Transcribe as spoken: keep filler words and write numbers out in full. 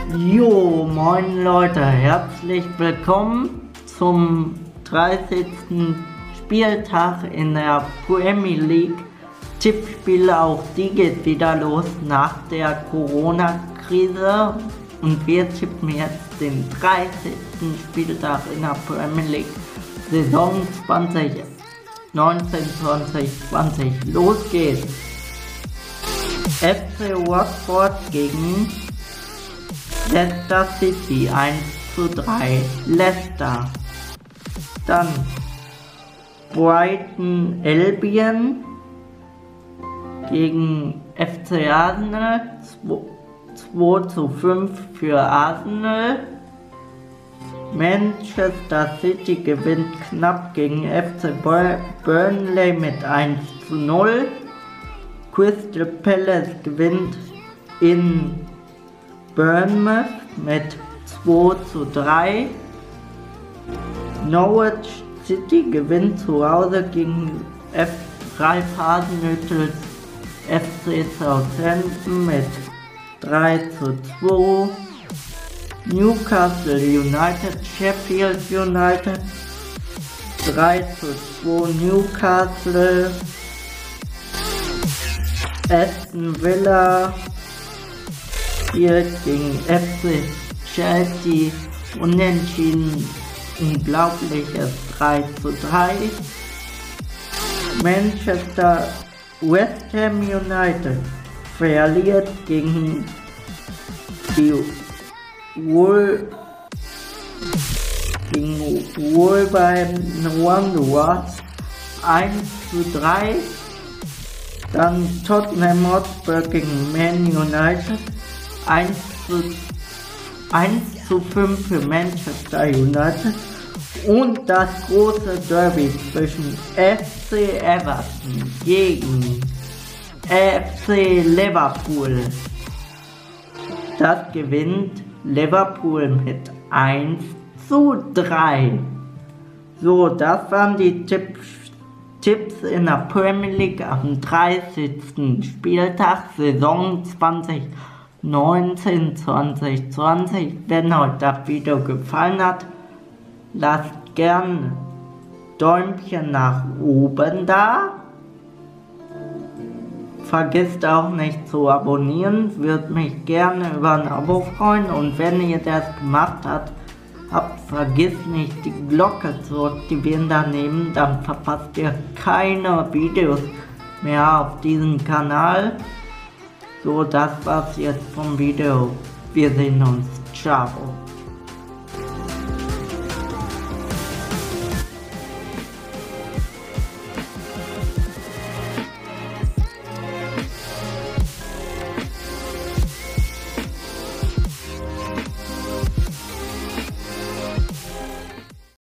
Jo, moin Leute, herzlich willkommen zum dreißigsten Spieltag in der Premier League. Tippspiele, auch die geht wieder los nach der Corona-Krise und wir tippen jetzt den dreißigsten Spieltag in der Premier League Saison zwanzig neunzehn zwanzig zwanzig. Los geht's! F C Watford gegen Leicester City eins zu drei. Leicester. Dann Brighton Albion gegen F C Arsenal zwei zu fünf für Arsenal. Manchester City gewinnt knapp gegen F C Burnley mit eins zu null. Crystal Palace gewinnt in Bournemouth mit zwei zu drei. Norwich City gewinnt zu Hause gegen F drei Hasenhüttl F C Southampton mit drei zu zwei. Newcastle United Sheffield United drei zu zwei Newcastle. Aston Villa spielt gegen F C Chelsea unentschieden, unglaubliches drei zu drei. Manchester West Ham United verliert gegen die Wohl gegen Wolverhampton Wanderers eins zu drei. Dann Tottenham Hotspur gegen Man United eins zu fünf für Manchester United. Und das große Derby zwischen F C Everton gegen F C Liverpool. Das gewinnt Liverpool mit eins zu drei. So, das waren die Tipps. Tipps in der Premier League am dreißigsten Spieltag, Saison zwanzig neunzehn zwanzig zwanzig. Wenn euch das Video gefallen hat, lasst gern Däumchen nach oben da. Vergesst auch nicht zu abonnieren, würde mich gerne über ein Abo freuen. Und wenn ihr das gemacht habt, Habt vergisst nicht die Glocke zu aktivieren daneben, dann verpasst ihr keine Videos mehr auf diesem Kanal. So, das war's jetzt vom Video. Wir sehen uns. Ciao.